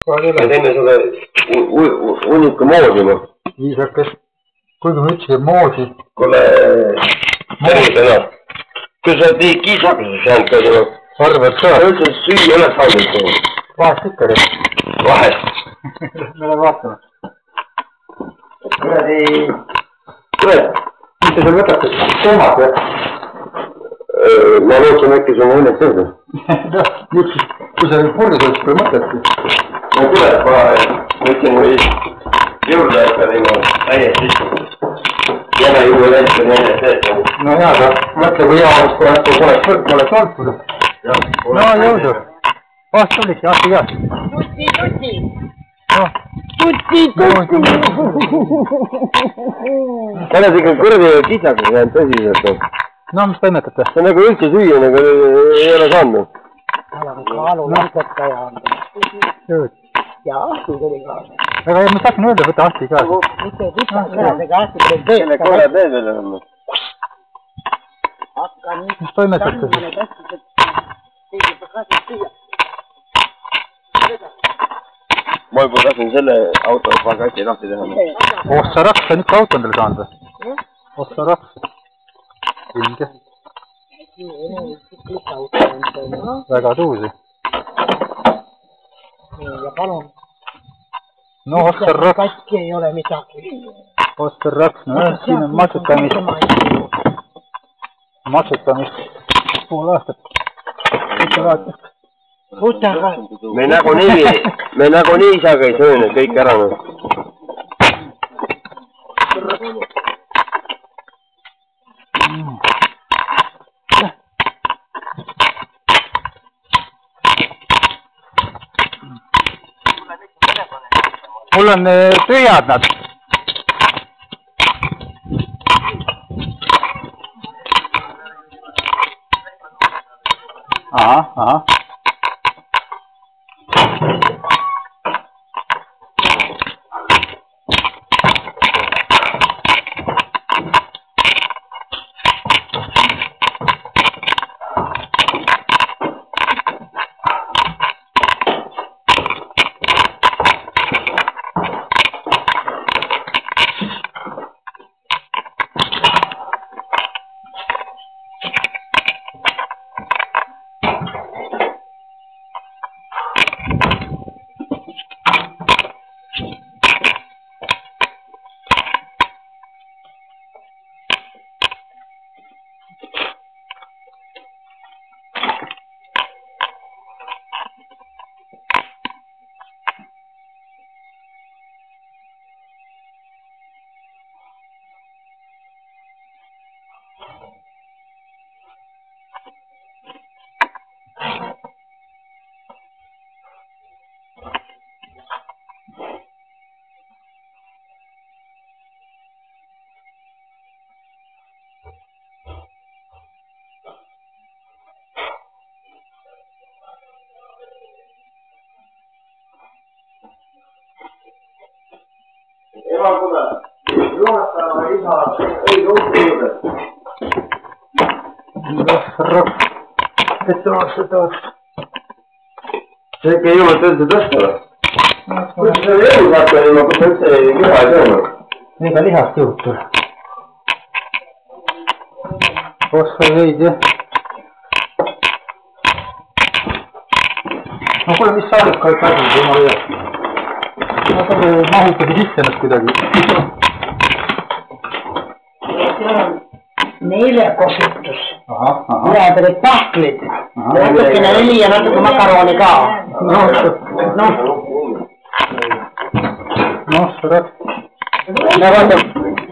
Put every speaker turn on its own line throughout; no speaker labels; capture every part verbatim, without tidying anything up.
ja teeme sulle hunniku moodi.
Viisakas. Kuigi ma ütlesin moodi.
Kuule, tervitena. Kui sa oled nii kiisakas saanud ka seda?
Arvad sa?
Ma ütlen, süüa oled saanud.
Vahest ikka, jah?
Vahest.
Me oleme vaatama.
Kuradi... Kuule,
mis sa seal võtad? Toomad, jah?
Ma lootsin äkki sul õnnes tõhda.
Noh, nüüd siis, kui sa purgis oled, kui mõtledki.
No kuule, ma mõtlen või juurde, et oli ma täiesti jäme juurde läinud ja jälle sees.
No hea, aga mõtle, kui hea oleks, kui oleks võrk, oleks olnud. No jõudu. Vahest tulik, jah, jah.
Tutsi, tutsi. Tutsi, tutsi.
Sa oled ikka kurdi kitsakas jäänud tõsiselt.
No, mis toimetate?
See on nagu üldse süüa, nagu ei ole saanud.
Kaalu võtta ja on.
Jõud.
Ja ahti tuli kaasa.
Aga ma tahtsin öelda, võtta ahti ka.
Mitte võtta sõnadega ahti tuli teed.
Selle kohe teed veel enam.
Hakka nii.
Mis toimetate?
Ma juba tahtsin selle auto pagati lahti teha.
Ossa raks on ikka auto endale saanud või? Ossa raks. Ilge. Väga tuusi.
Ja palun.
No, Oskar raks.
Katki ei ole midagi.
Oskar raks, no jah, siin on matsutamist. Matsutamist. Pool aastat. Võtta vaatast.
Võtta ka.
Me nagu nii, me nagu nii isaga ei söönud kõik ära.
Mul on tühjad nad. Aha, aha.
Ema, kuule, juhataja isa ei juhti juurde.
Raks. Võtta vastu.
See ikka ei jõudnud üldse tõsta või? Kuidas see jõud vaata ilma, kus üldse liha ei söönud?
Ega lihast jõud tule. Ossa veid, jah. No kuule, mis sa oled kõik asjad, kui ma võivad? Aga mahutagi sisse ennast kuidagi.
Neljäkosutus.
Aha,
Need olid tahklid. Natukene õli ja natuke makarooni ka.
Noh. Noh, see raks. No vaata.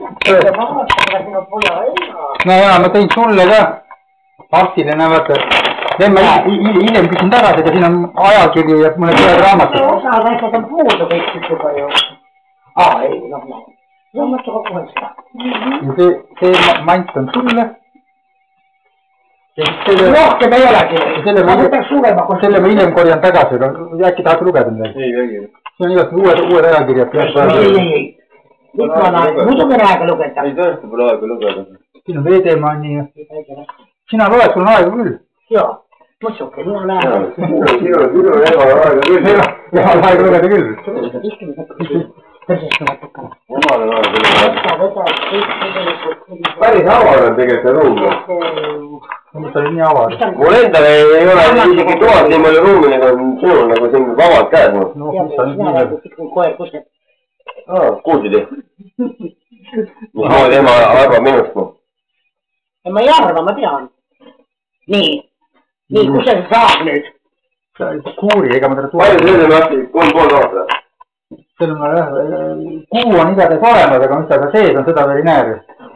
No jaa, ma tõin sulle ka. Arstile, näe vaata. Ma hiljem küsin tagasi, aga siin on ajakirju ja mõned ühed raamatud.
Osad asjad on puudu kõik siis juba ju. Aa, ei, noh, noh. No mõttu kogu aeg seda.
See mant on sulle.
Rohkem ei olegi. Ma võtaks suurema.
Selle ma hiljem korjan tagasi, aga äkki tahad lugeda midagi?
Ei, ei.
See on igast uued, uued ajakirjad.
Ei, ei, ei. Muidugi on aega lugeda.
Ei tõesti pole aega lugeda.
Siin on Veedemanni ja... Sina loed, sul on aega küll.
Joo. muidugi, mina näen.
Sinu, sinu emale aega küll.
Emale aega lugeda küll.
Tõsest natukene.
Emale aega küll.
Võta, võta, kõik tegelikult.
Päris avar on tegelikult see ruum.
See oli nii avar.
Mul endale ei ole isegi toad nii palju ruumi, nagu on sinul nagu siin vabalt käes.
No, mis ta nüüd nii veel?
Koer kuseb.
Aa, kuulsid ju? Mismoodi ema arvab minust?
Ma ei arva, ma tean. Nii. Nii, kus see saab nüüd?
Kuuri, ega ma teda tuua.
Palju selle mahti? Kolm pool aastat?
Selle ma jah, kuu on igatahes olemas, aga mis ta ka sees on, seda veel ei näe.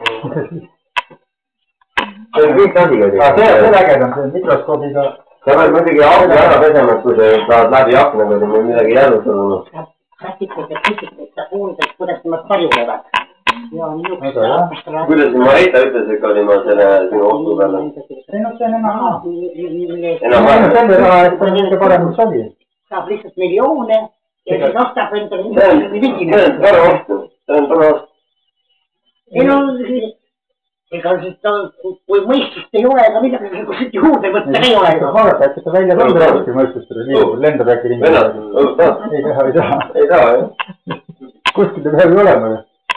See on kõik asi käsi.
See on ägedam, see on mikroskoobiga.
Sa pead muidugi akna ära pesema, kui sa tahad läbi akna, kui sul midagi järgust on.
Käsikud ja käsikud, sa kuulsid, kuidas nemad pajulevad.
Kuidas Marita ütles, et oli ma selle sinu otsu peale?
Ei, no see on enam maa.
Enam maa.
Selle raha, et ta on kõige parem, mis oli.
Saab lihtsalt miljoone. Ja siis ostab endale
see on, see on tore ostu, see on tore ostu.
ei no, ega siis ta, kui mõistust ei ole, ega midagi siit juurde võtta ei ole.
Vaadata, et seda välja tunda rahusti mõistustada, nii lendab äkki ringi.
Vennad, õudus taha?
Ei taha, ei taha.
Ei taha, jah?
Kuskil ta peab ju olema.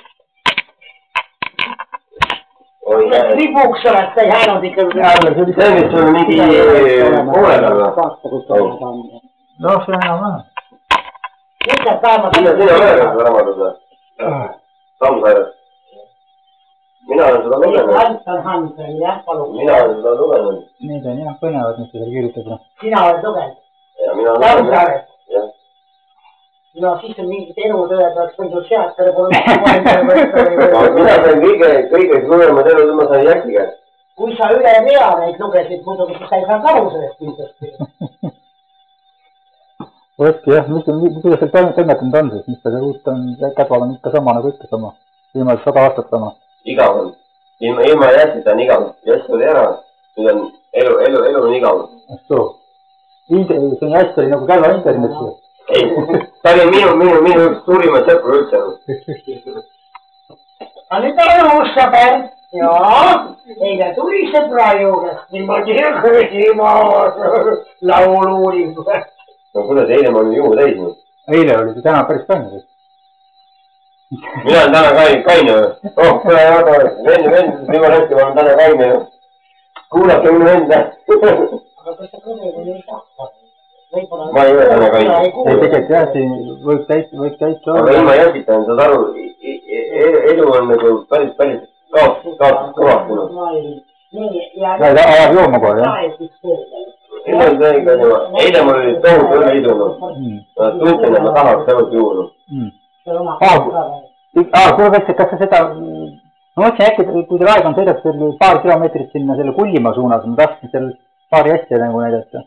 Ribuks oled sa jäänud ikka.
See on vist sul mingi poole peal.
No, see on enam vähe.
Mida päeva...
Sina, sina veel seda raamatut või? Tammsaarest. Mina olen seda lugenud.
Anton Hansen, jah, palun.
Mina olen seda lugenud.
Need on jah põnevad, mis te seal kirjutate.
Sina oled lugenud?
Ja mina olen lugenud.
Tammsaarest?
Jah.
No siis on mingid elutõed, oleks võinud seatele pole...
Mina sain kõige, kõige suuremad elud, ma sain Jäki käest.
Kui sa üle rea neid lugesid, muidugi siis sa ei saa karu sellest kindlasti.
Võtki jah, kuidas see toimetanud on siis, mis ta see uut on, kätval on ikka sama nagu ikka sama, viimalt sada aastat sama.
Igav on. Ilma, ilma Jässita on igav. Jäss oli ära, nüüd on elu, elu, elu on igav.
Soo. See on Jäss oli nagu källa internet.
Ei, ta oli minu, minu, minu üks suurimaid sõpru üldse.
Aga nüüd on uus sõber. Jaa, eile tuli sõbra juures, niimoodi kõsima lauluuling.
No kuidas eile ma olin juhu täis?
Eile oli see täna päris kaine.
Mina olen täna kaine, kaine. Oh, kuule, aga venn, venn, viimane hetke ma olen täna kaine. Kuulake minu venda.
Aga kas sa kõnele ei tahta?
Ma ei ole täna kaine.
Ei, tegelikult jah, siin võib täitsa, võib täitsa olla.
Aga ilma Jässita on, saad aru, elu on nagu päris, päris kaotus, kaotus kõvastunud.
Ajab jooma kohe, jah?
Nüüd on see ikka niima. Eile mul oli tohutu õlle idunud. Ma tundsin, et ma tahaks tõutu juurde.
Aa, kuule väikse, kas sa seda... Ma mõtlesin äkki, kui teil aeg on sõidab seal paar kilomeetrit sinna selle Kullimaa suunas, ma tahtsin seal paari asja nagu näidata.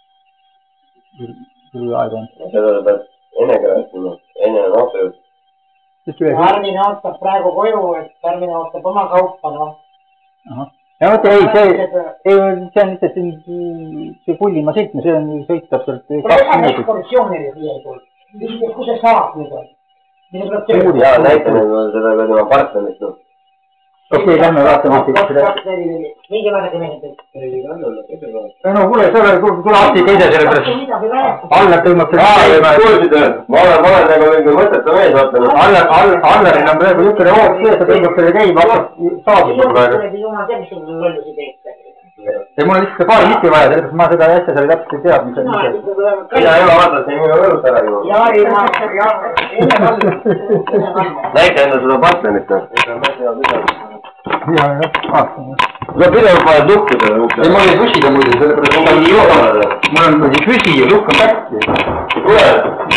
Kui aeg on.
Seda pead ennega rääkima. Enne on autojuht.
Armin ootab praegu koju, et Armin ootab oma kaupa, noh.
Ja mõtle, ei, see, ei, see on lihtsalt see Kullimaa sõitma, see on sõitab sealt kaks minutit.
Ekskursioonile siia ei tulnud. Lihtsalt, kus see saab nüüd on?
Jaa, näitan, et seda ka tema partnerit.
Okei, lähme vaatame.
Mingi vaadake mehed.
No kuule, kuule Asti ka ise selle pärast. Allar tõmbab selle...
Kuulsid, ma olen, ma olen nagu mingi mõteta mees vaatanud.
Allar, Allaril on praegu jukene hoog sees, ta tõmbab selle käima, hakkab saabima praegu.
Jumal teab, mis sul lollusi teeks.
Ei, mul on lihtsalt paari mitti vaja, sellepärast ma seda asja seal täpselt ei tea, mis on ise.
Mina ema vaatas, ei minu õlust ära ju.
Jaa, ei vaata, jaa.
Näita enda seda partnerit.
Jaa, jah, vaatame.
No pidevalt paned lukku selle ukse.
Ei, mul ei püsida muidu, sellepärast
on mingi juhale.
Mul on muidu püsi ja lukk on kätti.
Tule!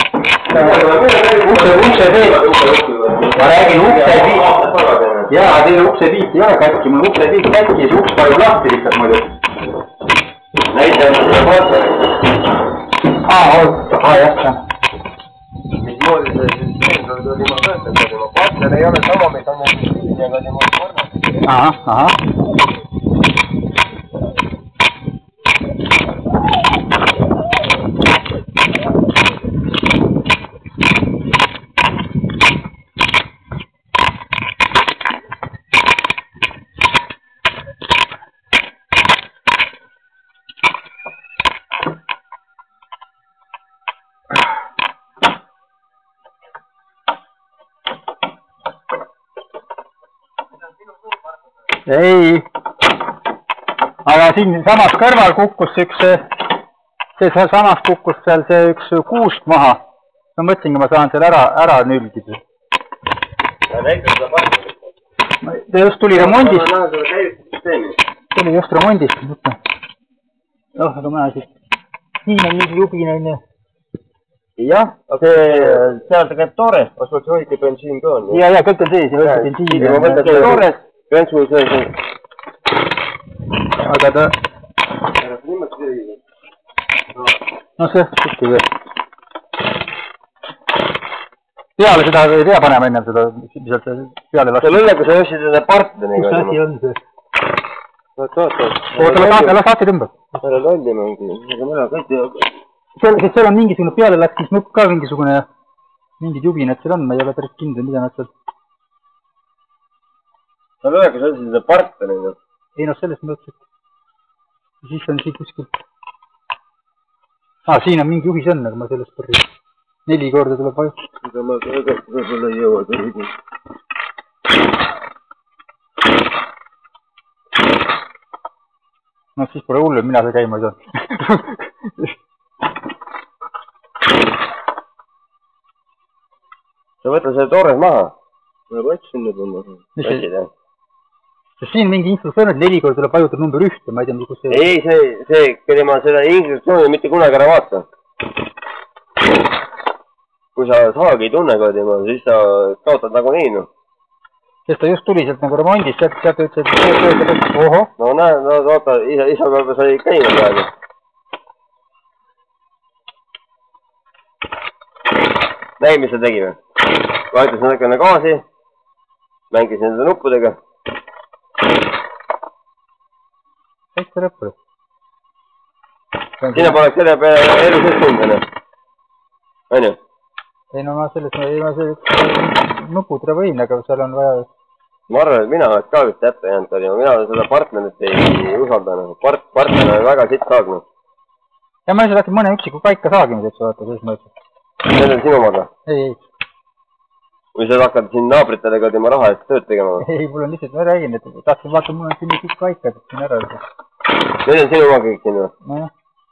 Ukse, ukse teeb. Ma räägin ukse piit. Jaa, teile ukse piit ei ole kätki, mul ukse piit kätki ja see uks paju lahti lihtsalt muidu.
Näita enda seda partnerit.
Aa, oot, aa, jah, jah.
Mismoodi see siis teennud oli ma töötanud, aga ma partner ei ole sama, mis on need siin, aga oli mul korras.
Ahah, ahah. ei. aga siin samas kõrval kukkus üks, see samas kukkus seal see üks kuusk maha. ma mõtlesingi, ma saan seal ära, ära nülgida. ta just tuli remondist. tuli just remondist. oh, aga ma siit. siin on mingi jubine on ju.
jah, aga see, seal ta käib toores, kas võiks hoida bensiin ka on?
ja, ja kõik on sees ja hoida bensiin.
ma mõtlen, et toores, bensu sees on.
aga ta... no see, kõik või. peale seda ei pea panema enne seda, lihtsalt peale lasta.
seal õnne, kui sa ostsid seda partneri.
kus see asi on see?
oota, oota.
oota, las lahti tõmbab.
ära lolli mängi, aga mina kõik ei ole.
seal, sest seal on mingisugune pealelaskmisnupp ka mingisugune, mingid jubinad seal on, ma ei ole päris kindel, mida nad seal.
no õnne, kui sa ostsid seda partneri.
ei noh, sellest ma ütlesin. siis on siit kuskil. aa, siin on mingi juhis on, aga ma sellest päris. neli korda tuleb vajutada.
seda ma võib-olla ei jõua kõrgi.
no siis pole hullu, mina see käima ei saa.
sa võta selle toores maha. ma võtsin nüüd oma.
sest siin mingi instruktsioon, et neli korda tuleb vajutada number ühte, ma ei tea, kus see...
ei, see, see, kui ma seda instruktsiooni mitte kunagi ära vaata. kui sa saagi ei tunne ka tema, siis sa kaotad nagu nii, noh.
sest ta just tuli sealt nagu remondist, sealt, sealt ütles, et oho.
no näe, no oota, isa, isa peab sai käima praegu. näi, mis ta tegi või? Vahetas natukene gaasi, mängis nende nuppudega.
hästi lõppu.
Sina poleks selle peale elu sees tundene. On ju?
ei no ma selles, ei ma see nupudele võin, aga seal on vaja...
ma arvan, et mina oleks ka vist täpne jäänud karima. Mina seda partnerit ei usaldanud. Part, partner on väga sitt saagnud.
ja ma lihtsalt mõne üksiku paika saagimiseks vaata, selles mõttes.
See on sinu maga?
ei, ei.
või sa hakkad siin naabritele ka tema raha eest tööd tegema?
ei, mul on lihtsalt, ma räägin, et tahtsin vaata, mul on siin kõik paika, et siin ära öelda.
Need on sinu maga kõik siin või?
nojah.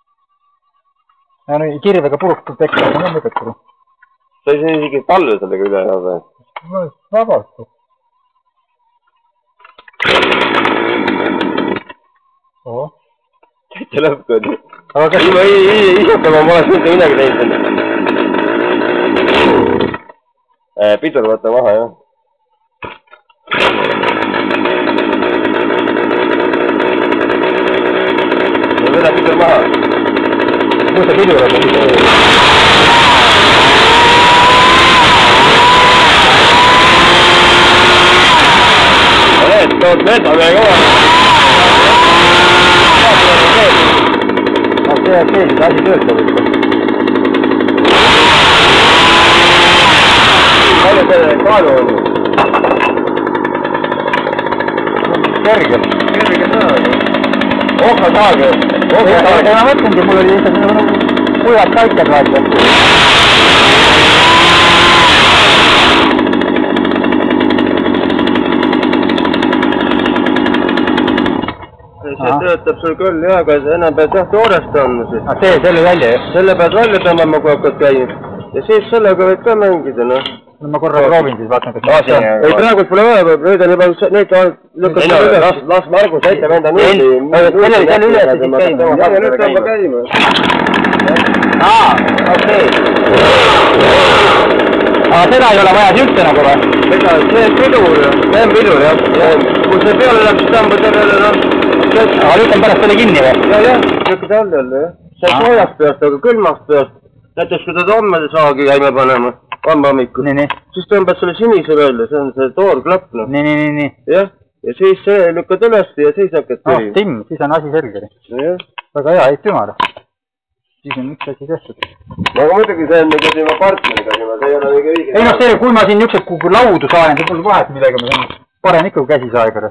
ja no kirvedega purustatud tekki, aga ma mõtet puru.
sa ei saa isegi talve sellega üle elada.
no vabalt. oo.
täitsa lõpkud. aga kas ma isutama ma oleks mitte midagi teinud. Pidur võtta maha, jah. no võta pidur maha.
kus see pidur võtta?
Oled, tood meta meie koha.
no see on see, see asi töötab ikka.
palju selle kaalu on?
kerge.
kerge saagi. ohka saagi. ohka saagi.
ma mõtlengi, mul oli lihtsalt nagu kuivad kaikad vaata.
see töötab sul küll jah, aga enam pead jah toorest andma siis.
see, selle välja jah?
selle pead välja tõmbama, kui hakkad käima. ja siis sellega võid ka mängida, noh.
no ma korra proovin siis, vaatan, kas...
ei, praegu pole vaja, nüüd on juba neid lükkad üles. las Margus aitab enda nuudi.
selle üles siis käima.
ja, ja nüüd tõmba käima.
aa, okei. aga seda ei ole vaja üldse nagu või?
seda, see on pidur, see on pidur jah. kui see peale läheb, siis tõmba sellele, noh.
aga lükkan pärast selle kinni või?
ja, jah, lükkad alla jälle, jah. see on soojast peast, aga külmast peast. näiteks, kui ta homme saagi käima panema, homme hommikul, siis tõmbad selle sinise välja, see on see toorklapp, noh.
nii, nii, nii, nii.
jah, ja siis see lükkad üles ja siis hakkad
türi. ah, Tim, siis on asi selge. väga hea, ei tümara. siis on üks asi tehtud.
no aga muidugi see on nagu tema partneriga, see ei ole nagu õige.
ei noh, see, kui ma siin niisugused laudu saajan, see pole vahet millega, ma saan parem ikka käsi saega.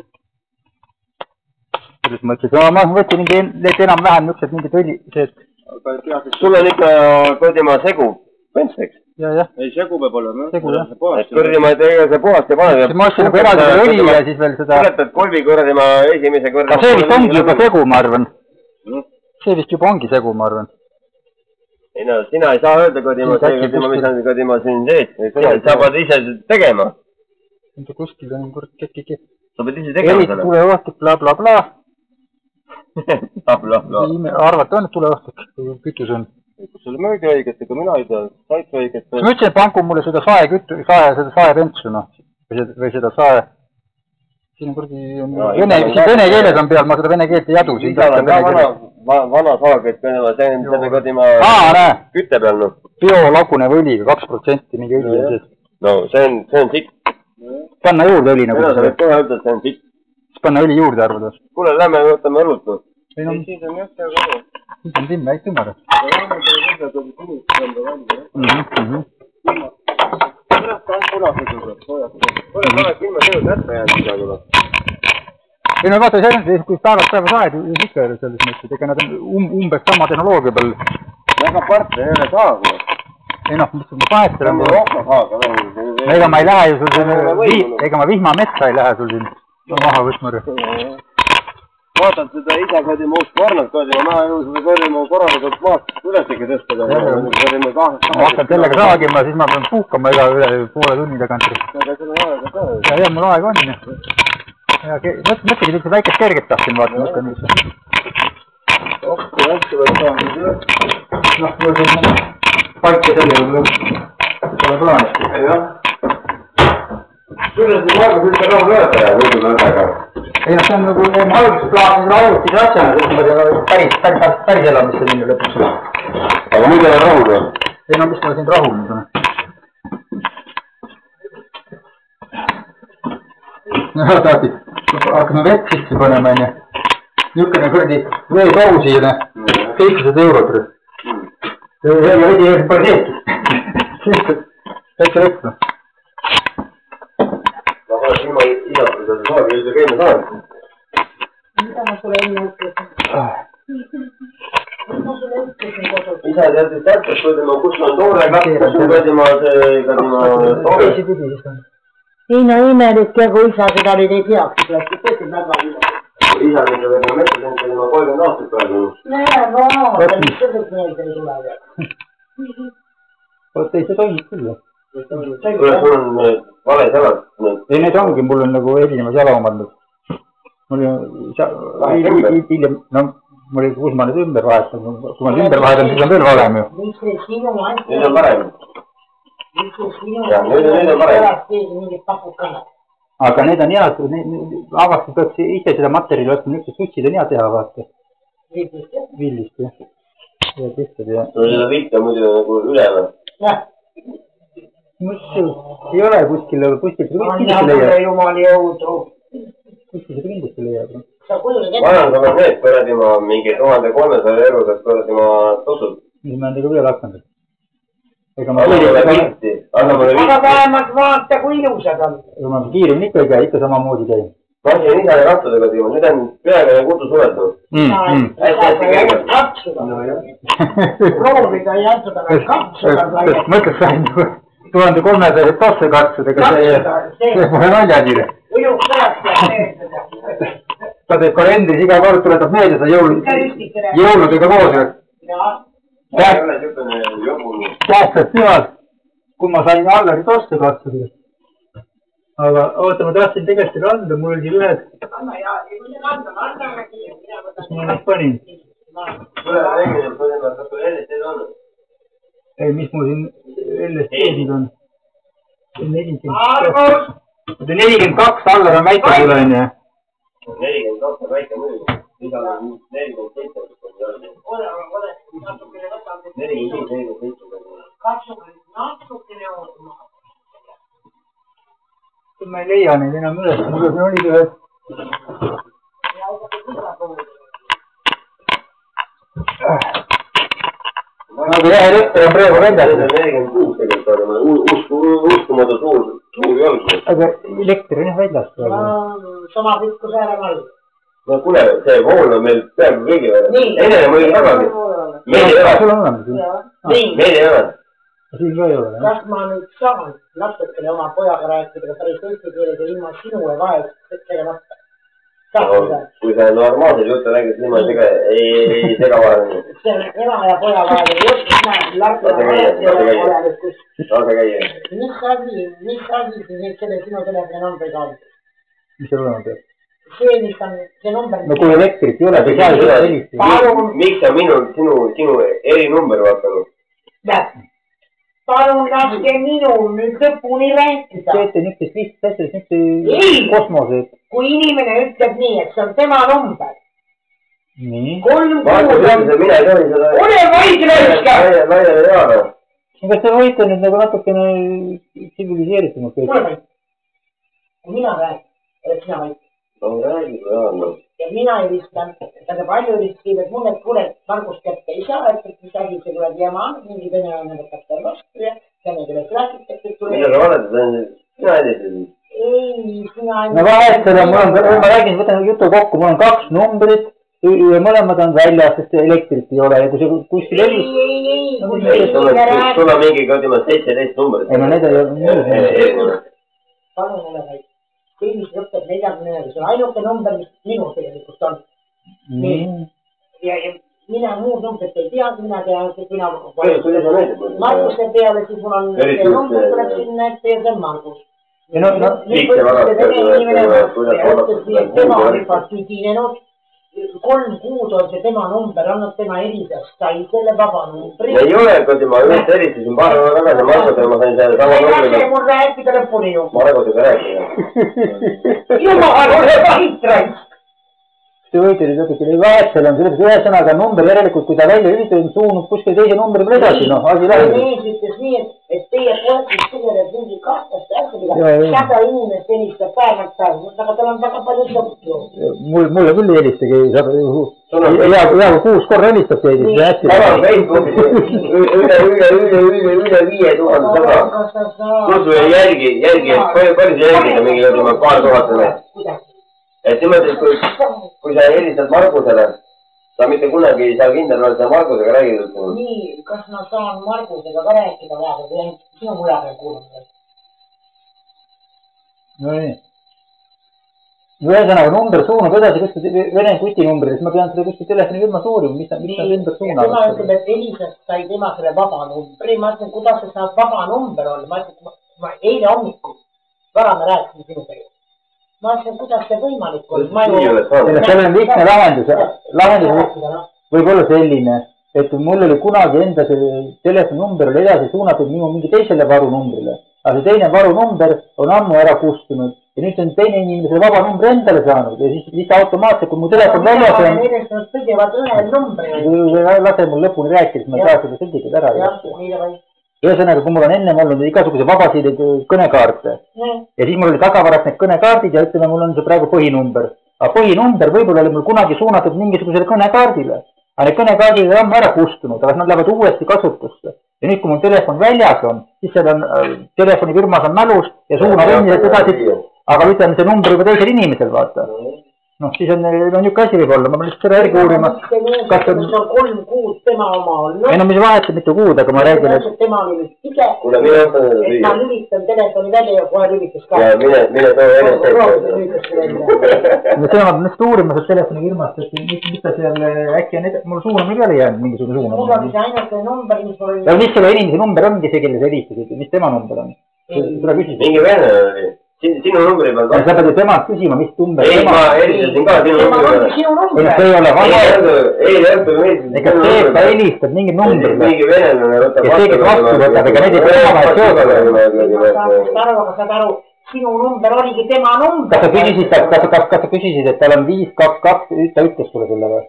selles mõttes, ma võtsin need enam-vähem niisugused mingid õli, see, et...
aga sul on ikka Põdimaa segu pentseks.
ja, jah.
Ei, segu peab olema.
Segu, jah.
Kõrdi ma teiga see puhast ei pane.
Ma ostsin nagu eraldi õli ja siis veel seda...
Põletad kolvi kõrdi ma esimese kõrdi...
Aga see vist ongi juba segu, ma arvan. See vist juba ongi segu, ma arvan.
Ei no, sina ei saa öelda kõrdi ma see kõrdi ma, mis on kõrdi ma siin teed. Sa pead ise tegema.
Kuskil on kord kekki.
Sa pead ise tegema selle.
Tuleohtik, bla bla bla.
Bla bla bla.
Arvata on, et tuleohtik, kütus on.
Kus oli möödi õiget, ega mina ei tea, said õiget.
Ma ütlesin, et panku mulle seda sae küttu, sae, seda sae pentsu, noh. Või seda sae. Siin on kurdi, vene keeles on peal, ma seda vene keelt ei jadu.
Isal on ka vana, vana saag, et see on selle kõrdi ma kütte peal, noh.
Biolagune võliga, kaks protsenti mingi õli on sees.
No, see on, see on sitt.
Panna juurde õli nagu.
Mina sa võid kohe öelda, et see on sitt.
Siis panna õli juurde arvada.
Kuule, lähme võtame õlut, noh.
Ei, siis on jah see kõru. Siis on timm, väik tõmmara. Ei no vaata, see kui päevast päeva saed, siis ikka selles mõttes, ega nad on umbes sama tehnoloogia peal.
Väga part ei ole saag.
Ei noh, mis ma kahestel on. Ega ma ei lähe ju sul siin, ega ma vihmametsa ei lähe sul siin maha võtmõrja.
Vaatad seda isa kõrdi ma uust varnad kõrdi, ma maha jõu seda kõrdi ma korralikult maast üles ikka tõstada.
Ma hakkan sellega saagima, siis ma pean puhkama iga üle poole tunni tagant. Ja jah, mul aeg on. Mõtlegi tükki väikest kerget tahtsin vaata, mõtlen nüüd.
Okki hästi võid saanud üle.
Noh, mul siin paike selle juurde. Pole plaaniski.
Jah. Kuidas nüüd aega küll rahu lööda ja võidu nõndaga?
Ei no see on nagu, ma alguses plaanin arvutis asjana, sest ma tean päris, päris, päris elamisse minna lõpuks.
Aga muidu on rahul või?
Ei no mis ma siin rahul nüüd on? No taati, hakkame vett sisse panema, enne. Niukene kõrdi veetausi ja seitsesada eurot. See ei ole veidi ees pole seetki. Väikse lõppu.
Ma olen ilma iidatud seda saagi üldse käima saanud.
Mida ma sulle enne ütlesin? Mida ma sulle ütlesin kodus?
Isa teadis täpselt, kõdima, kus on toore katt, kus on kõdima see, kõdima toore.
Ei no imelik ja kui isa seda nüüd ei teaks, siis läks tõesti väga mida.
Isa mida veel on metsa teinud, kõdima kolmkümmend aastat praegu.
Näe, vana, aga mis tõdelt meelde ei tule veel.
Oot, ei, see toimib küll.
Kuule, sul on vale jalad.
Ei, need ongi, mul on nagu erinevad jalaomad. Mul on hiljem, no mul oli, kus ma nüüd ümber vahetan. Kui ma nüüd ümber vahetan, siis on veel valem ju.
Nüüd on parem. Ja, nüüd on parem.
Aga need on head, avastus peaks ise seda materjali võtma, niisugused sutsid on hea teha, vaata.
Villist, jah?
Villist, jah. Ja tehtud, jah.
Sul seda vilta muidu nagu üle või?
Jah.
Ei ole kuskil, kuskil seda
kindlasti leiab. Jumali jõudu.
Kuskil seda kindlasti leiab.
Vanandame need kõrdi ma mingi tuhande kolmesaja eurosed kõrdi ma tosud.
Mis ma nendega veel hakanud?
Aga mulle vilti.
Aga vähemalt vaata, kui ilusad on.
Aga ma kiiremini ikka ei käi, ikka samamoodi käin.
Ma siin isa ja rattudega tiima, nüüd on peaga ja kutu suletud. Hästi hästi käinud.
Katsuda. Proovida ei antud, aga katsuda.
Mõtled sain tuhande kolmesaja tosse katsudega, see pole naljadile.
Iluks oleks ja meeldada.
Ta teeb kalendris iga kord tuletab meelde seda jõuludega koos. Käestad peal, kui ma sain Allari tosse katsudega. Aga oota, ma tahtsin tegelikult anda, mul oli ühed... Anna jaa, ei või anda, anda äkki. Kas ma neid panin?
Üle renginud põhjendab, kas sul L S D on?
Ei, mis mul siin L S D-sid on? nelikümmend kaks, Allar on väike tule, on jah?
nelikümmend kaks on väike muidu. Lisal on nelikümmend seitse.
Ole, ole, natukene võtame.
nelikümmend seitse, nelikümmend seitse.
Katsukene, natukene ootama.
Ma ei leia neid enam üles, mulle siin olid ühed. Aga jah, elekter on praegu väljas.
nelikümmend kuus tegelikult olema, uskumata suur, suur jalg.
Aga elekter on jah väljas praegu.
Sama pikkus ära all.
No kuule, see vool on meil peaaegu kõigi veel. Enene mõni tagasi. Meil ei ole.
Sul on olemas.
Meil ei ole.
Siin ka ei ole.
Kas ma nüüd saan natukene oma pojaga rääkida päris eesti keeles ja ilma sinu ja vahel tegemata?
Kui sa normaalselt juttu räägid, niimoodi ega ei tega vahel.
See on ema ja poja vahel jutt, mis näeb Lartu ja vahel ja vahel.
Lase käia.
Mis asi, mis asi siis selle sinu telefoni numbri kaardis?
Mis see olema peab?
See, mis on see number...
No kui elektrit ei ole, see saa ei ole helistada.
Miks sa minu, sinu, sinu erinumber vaatanud?
Palun laske minul nüüd lõpuni rääkida.
Teete niisugust lihtsalt asjades, niisugust kosmoseid.
Kui inimene ütleb nii, et see on tema number.
Nii.
Kolm kuud on...
Mina ei tohi seda...
Ole vaid raiska!
Laia ei jaana.
Kas te võite nüüd nagu natukene tsiviliseeritumalt kõik?
Ole vaid. Kui mina räägin, oled sina vaid.
No räägi, kui jaana. Ja
mina helistan, aga palju helistab, et mulle kuule, Margus kätte ei saa, et mis asi see tuleb jama, mingi vene on võtab vastu ja vene keeles räägitakse.
Mida sa oled, see on sina helistasid?
Ei, sina ei...
No vahet seda, ma räägin, võtan jutu kokku, mul on kaks numbrit ja mõlemad on väljas, sest elektrit ei ole ja kui see kuskil
ei... Ei, ei, ei, ei...
Sul on mingi ka tema seitseteist numbrit.
Ei, no need ei ole...
Palun ole vaid. Kõigis lõpeb neljakümne ühe, see on ainuke number, mis minu tegelikult on. Ja mina muud numbrit ei tea, mina tean, et mina... Marguse peale, siis mul on see number, tuleb sinna ette ja see on Margus. Nüüd võttes see vene inimene ja ütles nii, et tema on juba tüdinenud. Kolm kuud on see tema number, annab tema erisast, sai selle vaba numbri.
Ei ole, kui ma üldse eristasin paar päeva tagasi Margusega, ma sain selle sama numbri.
Ei lase mul rääkida lõpuni ju.
Margusega rääkida.
Jumal, ole vahit raisk!
See võite nüüd lõpuks ei vahet, seal on selles ühesõnaga number järelikult, kui ta välja üritab, suunub kuskil teise numbri peale edasi, noh, asi läheb.
Mees ütles nii, et teie poesid tegeleb mingi kahtaste asjadega, sada inimest helistab päevalt päev, aga tal on väga palju sõpru.
Mulle küll ei helistage, hea kui kuus korra helistab teid, see hästi.
Aga Facebookis üle, üle, üle, üle, üle viie tuhande sõbra. Kus või jälgi, jälgi, palju sa jälgida mingi paar tuhat või? Et niimoodi, kui, kui sa helistad Margusele, sa mitte kunagi ei saa kindel olla, et sa Margusega räägid.
Nii, kas ma saan Margusega ka rääkida vaja või ainult sinu mulla peal kuulata?
No nii. Ühesõnaga number suunab edasi kuskil vene kuti numbri, siis ma pean seda kuskil telefonifirma suurima, mis ta ümber suunab.
Tema ütleb, et Elisast sai tema selle vaba numbri. Ma ütlen, kuidas see saab vaba number olla? Ma ütlen, ma eile hommikul, vara me rääkisime sinu peale. Ma ütlen, kuidas see võimalik on.
Seal on lihtne lahendus. Lahendus võib olla selline, et mul oli kunagi enda see telefoninumber oli edasi suunatud minu mingi teisele varunumbrile. Aga see teine varunumber on ammu ära kustunud. Ja nüüd on teine inimene selle vaba numbri endale saanud. Ja siis, siis automaatselt, kui mu telefon väljas on... Lase mul lõpuni rääkida, siis ma saa seda sõldikud ära. Ühesõnaga, kui mul on ennem olnud igasuguse vabasiide kõnekaarte ja siis mul oli tagavarast need kõnekaardid ja ütleme, mul on see praegu põhinumber. Aga põhinumber võib-olla oli mul kunagi suunatud mingisugusele kõnekaardile. Aga need kõnekaardid on ära kustunud, aga nad lähevad uuesti kasutusse. Ja nüüd, kui mul telefon väljas on, siis seal on, telefonifirmas on mälus ja suunab endiselt edasi. Aga ütleme, see number juba teisel inimesel, vaata. Noh, siis on, no niuke asi võib olla, ma pean lihtsalt seda järgi uurima.
Kas on kolm kuud tema oma olnud?
Ei no, mis vahetab mitu kuud, aga ma räägin, et...
Tema oli nüüd pige, et ma lülitan telefoni välja ja kohe lülitas ka.
Ja mine, mine too ennast
teha.
No seda ma pean lihtsalt uurima sellest telefonifirmast, et mis ta seal äkki on, mul suunamine peale jäänud mingisugune suunamine.
Mul on see ainult number, mis mul oli...
Ja mis selle inimese number ongi see, kelle sa helistasid, mis tema number on? Seda küsisid.
Mingi vene oli. Sinu numbri peal
ka. Sa pead ju temast küsima, mis number.
Ei, ma helistasin ka sinu numbri peale.
Ei, see ei ole vana.
Ei, õppi meeldis.
Ega see, et ta helistab mingi numbri.
Mingi venelane võtab
vastu. Ja see, kes vastu võtab, ega need ei pea omavahel seotud.
Ma saad aru, aga saad aru, sinu number oligi tema number.
Kas sa küsisid, kas sa küsisid, et tal on viis, kaks, kaks, ta ütles sulle selle või?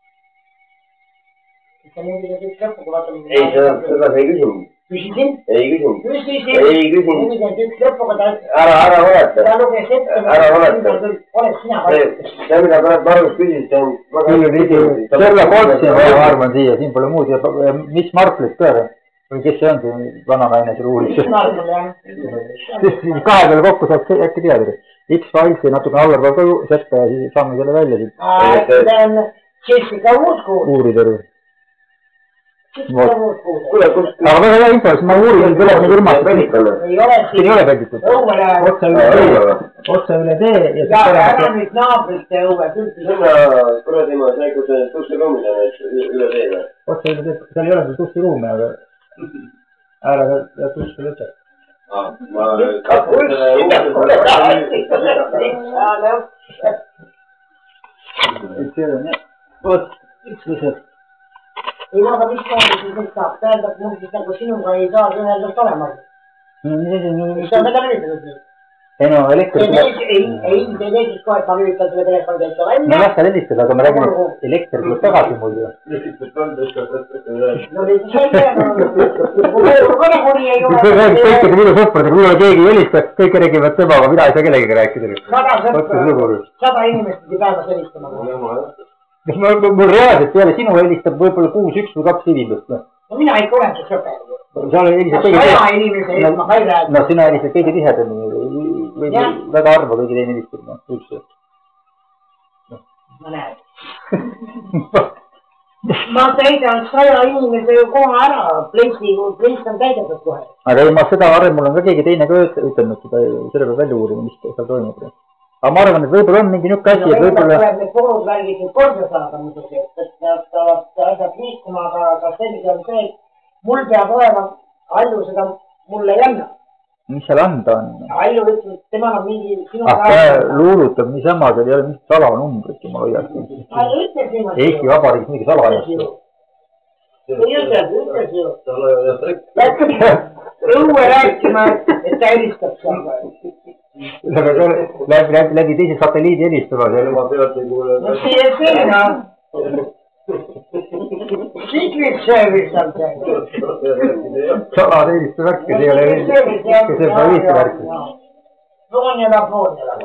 Ei, seda sa ei küsinud.
Küsisin?
Ei küsinud.
Küsisin?
Ei küsinud. Ära, ära oleta.
Ta luges ette.
Ära oleta.
Oled sina valitud.
See, mida praegu Margus küsis, see on...
Selle kolpsi on vaja, ma arvan, siia. Siin pole muud. Mis Marplit ka? Või kes see on, see vana naine seal uuris?
Mis Marplit, jah?
Kahe peale kokku saaks äkki teada. X-Filesi natuke allar peal ka sätta ja siis saame selle välja siit.
See on Jessica Woodcourt.
Uurida.
Kuule, kus...
Aga väga hea info, siis ma uurin telefoni firmast.
Ei ole
Siin ei ole pelditud. Otse üle tee ja siis
ära nüüd naabrite õue külti.
Sinna, kuradi ma sai, kus see tussiruumid on üle teele.
Otse üle tee, seal ei ole see tussiruumi, aga ära ka tussi lõtsa.
Ma katsun
selle Vot, üks lihtsalt.
Ei vaada, mis koodi siis nüüd saab. Tähendab, mul siis nagu sinuga ei saa ühendust olema. See on mida lülitatud nüüd.
Ei no, elekter...
Ei, ei, ei, see teekis kohe, et ma lülitan selle telefoni täitsa välja.
Ma lasta helistada, aga ma räägin, et elekter tuleb tagasi mul ju.
No siis välja, no. Kui kõnekuni ei ole...
Kui räägid kõikide minu sõpradega, kui keegi ei helista, kõik räägivad temaga, mina ei saa kellegagi rääkida.
Sada sõpra, sada inimest pidi päevas helistama.
Mul reaalselt peale sinu helistab võib-olla kuus, üks või kaks inimest.
No mina ikka olen su sõper.
Sa helistad kõige tihedamini. No sina helistad kõige tihedamini. Väga harva kõige teine helistab.
Ma näen. Ma täidan saja inimese koha ära. Pleist on täidetud kohe.
Aga ei, ma seda varem, mul on ka keegi teine ka ütelnud, selle peab välja uurima, mis seal toimub. Aga ma arvan, et võib-olla on mingi nükk asi, et võib-olla...
Tuleb need kooluvärgid nüüd korda saada muidugi, et nad peavad asjad liikuma, aga selge on see, et mul peab olema, Allu seda mulle ei anna.
Mis seal anda on?
Allu ütles, et temal on mingi sinu...
Ah, see luulutab niisama, seal ei ole mingit salanumbrit, kui ma hoiaks. Eesti Vabariigis mingi salajast.
Ei ütleb, ütleb ju. Õue rääkima, et ta helistab seal.
Läbi, läbi, läbi teise satelliidi helistavad.
Ma pealt ei kuule.
No siia sinna. Secret service on see.
Salad heliste värk, kes ei ole heliste värk.
Loonjala, loonjala.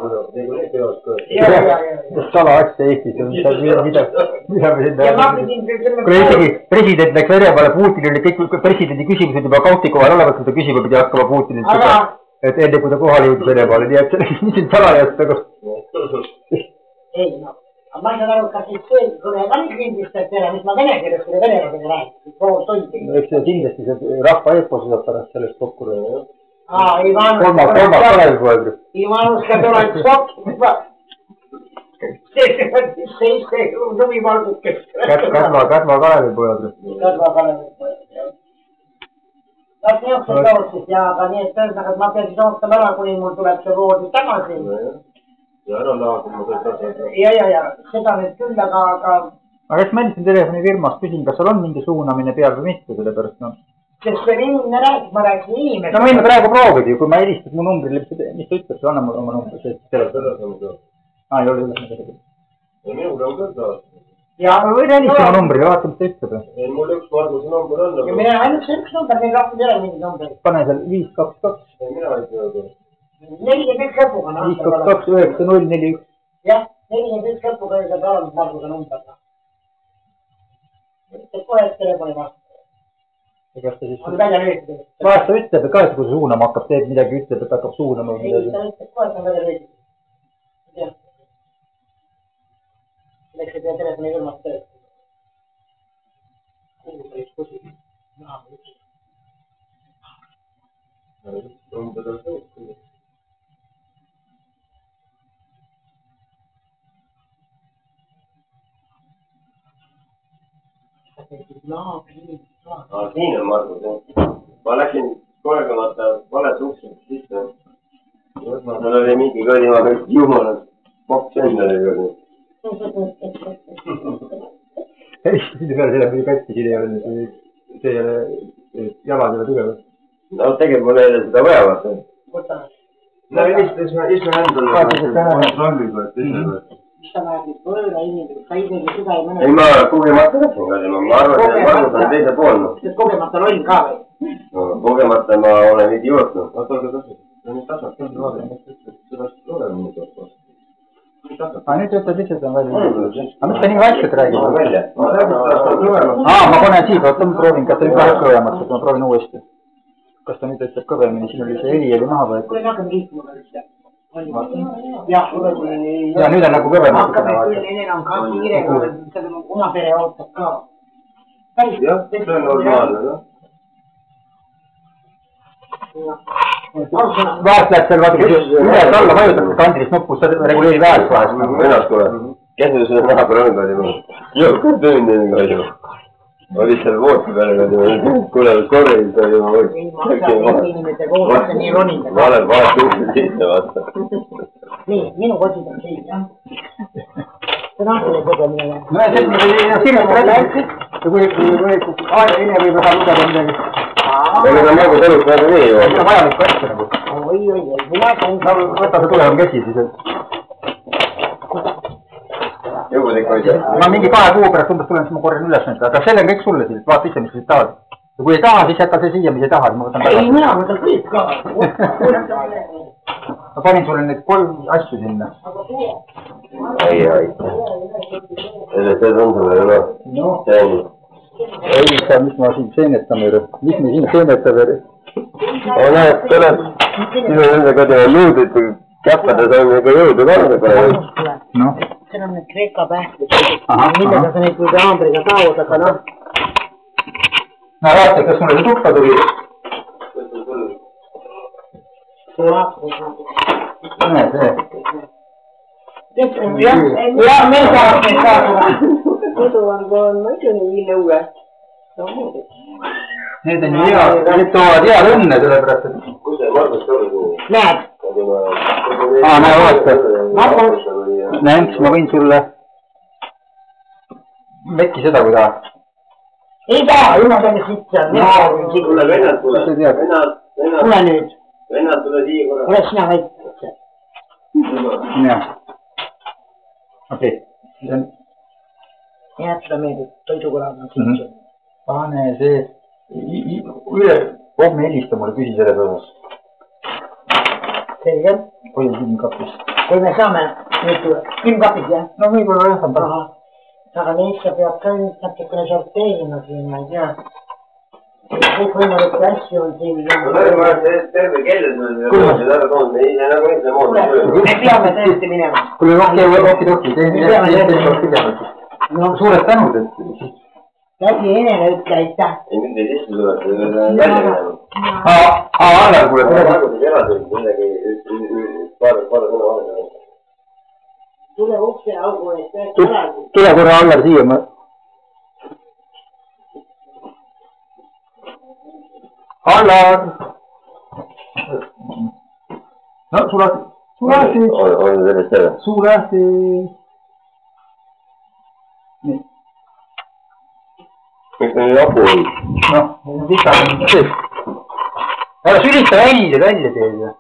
Sala asja Eestis on, mida me sinna...
Ja ma pidin...
Kui isegi president läks Venemaale, Putinile kõik presidendi küsimused juba kautiku vahel olevat, kui ta küsima pidi hakkama Putinilt. Aga... Et enne kui ta kohale jõudis Venemaale, nii et mis siin salajast nagu...
Ei, no. Ma ei saa aru, kas siis see, kui me ka nüüd lindistad tere, mis ma vene keeles selle vene keeles räägin, pool tundi.
Eks see kindlasti see rahva eepos saab pärast sellest kokku rõõma.
Aa, Ivanus...
Kolmas, kolmas kalevi poeg.
Ivanus ka tuleb sokkiva. See see see nubi valgukest.
Kätva, kätva kalevi poeg.
Kätva kalevi poeg. Kas niisugused tootsid ja aga nii, et tõenäoliselt, et ma pean siis ootama ära, kuni mul tuleb see voodi tagasi.
Ja ära laaguma seda tagasi.
Ja, ja, ja, seda nüüd küll, aga...
Aga eks ma endiselt telefoni firmast küsin, kas seal on mingi suunamine peal või mitte, selle pärast, no.
Sest see inimene räägib, ma räägin inimest.
No ma võin praegu proovida ju, kui ma helistad mu numbrile, mis ta ütleb, see anna mulle oma numbri, see telefon. Aa, ei ole üles midagi.
Ja minul on küll taas.
Ja ma võin helistada numbrile, vaata, mis ta ütleb.
Ei, mul üks Marguse number on.
Ja mina ainult see üks number, meil rahvud ei ole mingi number.
Pane seal viis kaks kaks.
Ei, mina ei tea.
nelikümmend üks lõpuga.
viis kaks kaks üheksa null neli üks.
Jah, nelikümmend üks lõpuga ei saa olemas Marguse number. Ütleb kohe, et telefoni vastu. On välja lüütud.
Vahest ta ütleb, et ka, et kui see suunama hakkab, teeb midagi, ütleb, et hakkab suunama.
Ei, ta ütleb kohe, et on välja lüütud. Läks ei pea telefoni kõrmast tööd. Kuhu ta üks kusi? Naha või üks.
Number on tõustud. Aa, siin on Margus. Ma läksin kogemata valet uksed sisse. Seal oli mingi kõrima kõik juhanud. Poks endale kõrni.
Helistasid peale selle mingi katsi, siin ei ole, see ei ole jalad ei ole tugevad.
No tegelikult mul ei ole seda vaja vaata.
Võtame.
No helistas ma ise endale. Kontrolliga, et ise võtta.
Mis sa räägid võõra inimesed, sa isegi seda ei mõne.
Ei, ma kogemata läksin ka tema. Ma arvan, et Margus on teise pool.
Sest kogemata loll ka või?
No, kogemata ma olen idioot. Oota, olge tasad. See on nüüd tasad. Sellest oleme nüüd tasad.
Aga nüüd ütled lihtsalt on välja. Aga miks ta nii vaikselt räägib?
Ma välja. Ma räägin, et ta on kõvemaks.
Aa, ma panen siit, oota ma proovin, kas ta nüüd läheb kõvemaks, et ma proovin uuesti. Kas ta nüüd ütleb kõvemini, siin oli see heli oli maha võetud.
Kuule, hakkame liikuma üldse. Ja,
ja nüüd on nagu kõvemaks.
Hakkame küll enam ka kiirega, seda oma pere ootab ka.
jah, see on normaalne, noh.
vahest läheb seal vaata, üles alla vajutad kandilist nuppu, sa reguleerid häält vahest.
Ennast tuleb. Kes nüüd seda naabri on kalli? Jõuka töönd on kalli. Oli seal vooti peale kalli. Kuule, korreid ta juba võiks. Ma olen vahest uksi sisse vaata.
Nii, minu kotid on siin, jah. See on aastane tegemine.
No ja see on sirjast räägi. Ja kui aega enne võib väga lugeda midagi.
Ja need on nagu tõlus nagu nii ju.
See on vajalik asja nagu.
Oi, oi, oi. Mina on ka...
Võta see tulevam käsi siis.
Jõud ikka hoida.
Ma mingi kahe kuu pärast umbes tulen, siis ma korjan üles nüüd. Aga selle on kõik sulle siis. Vaata ise, mis sa tahad. Ja kui ei taha, siis jäta see siia, mis ei taha.
Ei, mina võtan kõik ka.
Ma panin sulle neid kolm asju sinna.
Ai, ai. See on sulle üle. See on.
Ei saa, mis ma siin seenetame ju. Mis me siin seenetame ju.
O näed, tõles. Siin on nende kodine luudid. Käppades on juba jõudu kanda.
Noh.
See on need Kreeka päästud. Millega sa neid kui haambriga taod, aga noh.
No vaata, kas mulle see tuppa tuli? Näe, see.
Ja, me saame saada.
Muidu on, kui on muidu nii lõue.
Need on ju hea, need toovad hea õnne, sellepärast, et...
Kus see Margus oli tuu?
Näed.
Aa, näe, vaata. Näeks, ma võin sulle... Mekki seda, kui tahad.
Ei taha, ilma selle sitsa.
Tule vennad, tule. Vennad, vennad.
Tule nüüd.
Vennad, tule siia korra.
Ole sina väikse.
Jah. Okei.
Jääb seda meeldib, toidukõlad.
Pane see... Üle... Homme helista mulle, küsi selle tõusas.
Selge.
Hoian külmkapis.
Kui me saame nüüd külmkapis, jah?
No võib-olla jah, on taha.
Aga neid sa peab ka nüüd natukene sorteerima siin, ma ei tea. Kõik võimalikke asju on siin.
No ma olen terve kellel nüüd ära toonud, me ise nagu ise moodi.
Me peame tõesti minema.
Kuule, okei, okei, okei. Me peame tõesti minema. Suured tänud, et...
Läbi enele ütle aitäh.
Ei, nüüd ei sisse tuleb, see on välja minema.
Aa, alla kuule.
Ma olen alguses eraldi midagi, paar sõna vaadata.
Tule ukse augu eest tõesti eraldi.
Tule korra Allar siia. Allar! No, sulasi. Sulasi!
On sellest selle?
Sulasi! Nii.
Miks ta nüüd apu on?
Noh, vita on sees. Ära sülita välja, välja teed.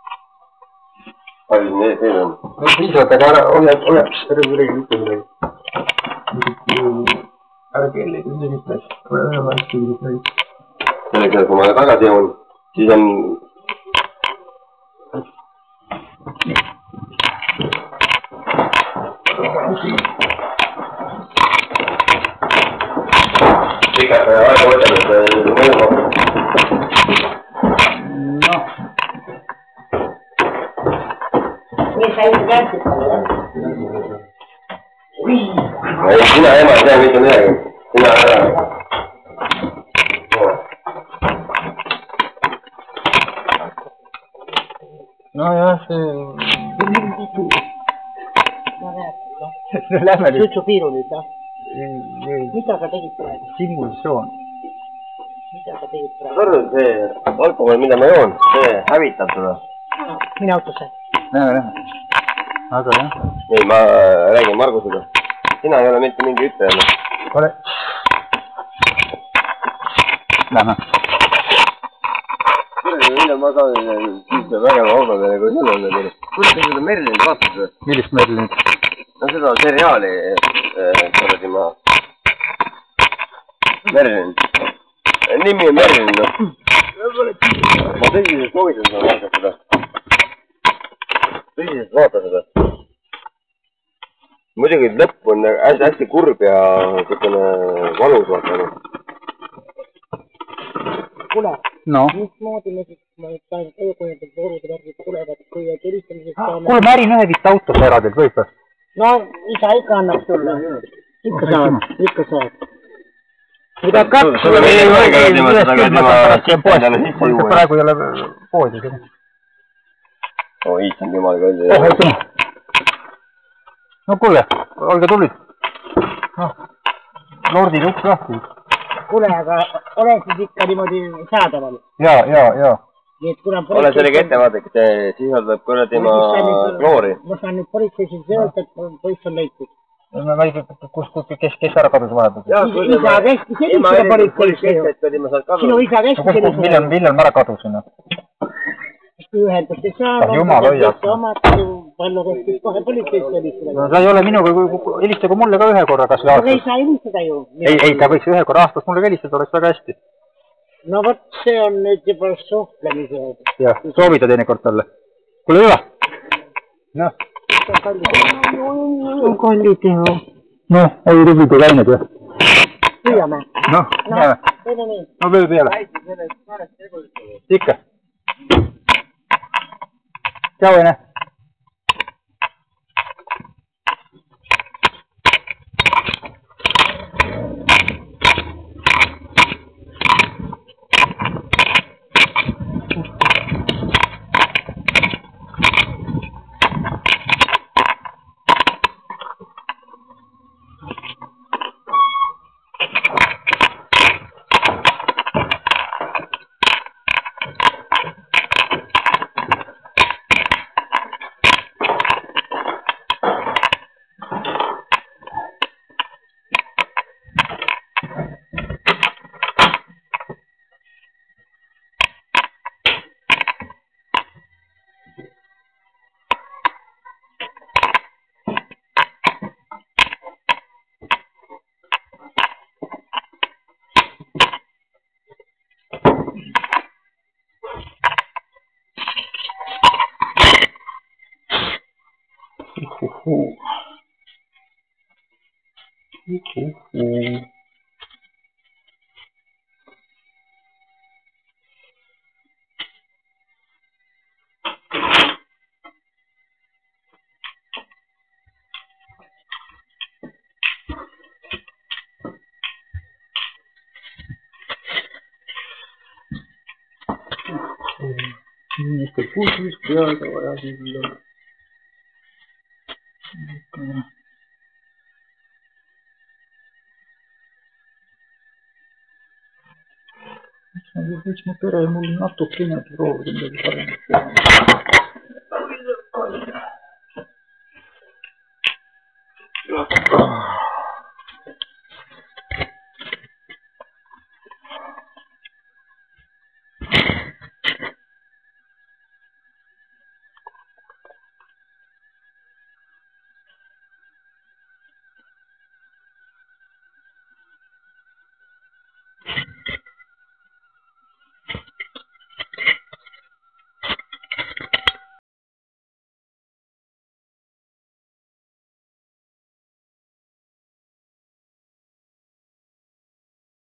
Palju need teed on?
Piisavalt, aga ära, hoia, hoia, ära kuidagi mitte midagi. Ära kelli, kui see mitte asja. Ole ühe vastu midagi.
Selleks, kui ma tagasi joon, siis on... Pikalt aega võtame, et see mõjuma.
Noh.
Nii sa ei käsid.
Ei, sina ema ei tea mitte midagi. Sina ära.
No jah, see... Lähme nüüd.
Sutsupiiru nüüd, jah? Mida sa tegid praegu?
Simulsioon.
Mida sa tegid praegu?
Sõrd, see alkohol, mida ma joon, see hävitab seda.
Mine autosse.
Näeme, näeme. Aga jah.
Ei, ma räägin Margusega. Sina ei ole mitte mingi ütleja.
Ole. Lähme.
Mille ma saan siis vägeva autodele, kui sul on need. Kuidas te seda Merlinit vaatate?
Millist Merlinit?
No seda seriaali, kuradi ma... Merlin. Nimi on Merlin, noh. Ma tõsiselt soovitan seda vaata seda. Tõsiselt vaata seda. Muidugi lõpp on hästi kurb ja kõikene valus vaata.
Kule,
no.
mismoodi me siis, ma nüüd sain töökujendab voorude värgid tulevad, kui helistamisest saame...
Kuule, ma ärin ühe vist autos eradelt, võib või?
No, isa ikka annab sulle. Ikka saad, ikka saad.
mida kaks
sul on veel aega niimoodi, aga tema
praegu ei ole poodi.
oo, issand jumal ka üldse.
oh, aitama. no kuule, olge tulid. noh, lordid uks lahti.
kuule, aga ole siis ikka niimoodi saadaval.
jaa, jaa, jaa.
ole sellega ettevaatlik, see sisaldab kuradi ma kloori.
ma saan nüüd politseis öelda, et poiss on leitud.
ma ei tea, kus, kes, kes ära kadus vahepeal.
isa kästi sellisele politseis. sinu isa kästi sellisele.
millal, millal ma ära kadusin?
ühendust ei saa.
jumal hoiab.
palju kästis kohe politseis sellisele.
no sa ei ole minuga, helistagu mulle ka ühe korra, kas või aastas.
aga ei saa helistada ju.
ei, ei, ta võiks ühe korra aastas mulle helistada, oleks väga hästi.
no vot, see on nüüd juba suhtlemise.
jah, soovita teinekord talle. kuule, hüva. noh.
on kallid ju.
noh, ei rübida käinud ju.
püüame.
noh, näeme. no vöö peale. ikka. tšau, Ene. Uhuhu. Uhuhu. Inimestel puudus peaga vaja küll. Võiks mu pere mul natukene proovida midagi paremat teha.